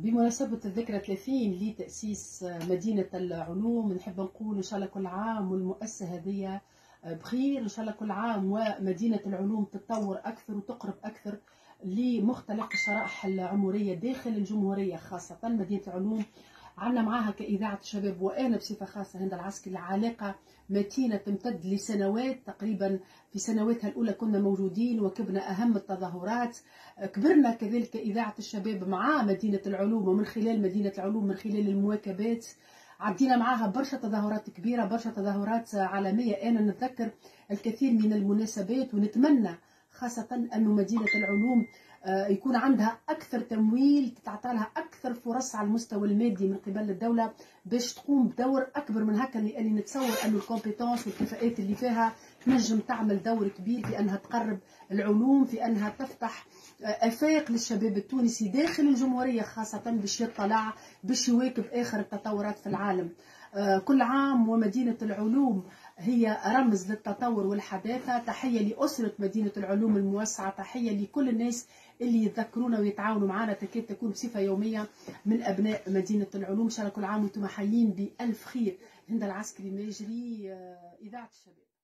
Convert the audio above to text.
بمناسبة الذكرى 30 لتأسيس مدينة العلوم، نحب نقول إن شاء الله كل عام والمؤسسة هذه بخير، إن شاء الله كل عام ومدينة العلوم تتطور أكثر وتقرب أكثر لمختلف الشرائح العمرية داخل الجمهورية، خاصة مدينة العلوم عندنا معاها كإذاعة الشباب وأنا بصفة خاصة هند العسكري علاقة متينة تمتد لسنوات تقريبا. في سنواتها الأولى كنا موجودين وكبنا أهم التظاهرات، كبرنا كذلك إذاعة الشباب مع مدينة العلوم، ومن خلال مدينة العلوم من خلال المواكبات عدينا معاها برشا تظاهرات كبيرة، برشا تظاهرات عالمية. أنا نتذكر الكثير من المناسبات ونتمنى خاصة أن مدينة العلوم يكون عندها أكثر تمويل، تتعطى لها أكثر فرص على المستوى المادي من قبل الدولة باش تقوم بدور أكبر من هكا، لأني نتصور أن الكومبيتونس والكفاءات اللي فيها تنجم تعمل دور كبير في أنها تقرب العلوم، في أنها تفتح آفاق للشباب التونسي داخل الجمهورية خاصة باش يطلع باش يواكب آخر التطورات في العالم. كل عام ومدينة العلوم هي رمز للتطور والحداثة. تحية لأسرة مدينة العلوم الموسعة، تحية لكل الناس اللي يتذكرونا ويتعاونوا معنا، تكاد تكون بصفة يومية من أبناء مدينة العلوم. إن شاء الله كل عام وانتم حيين بألف خير. هند العسكري ماجري، إذاعة الشباب.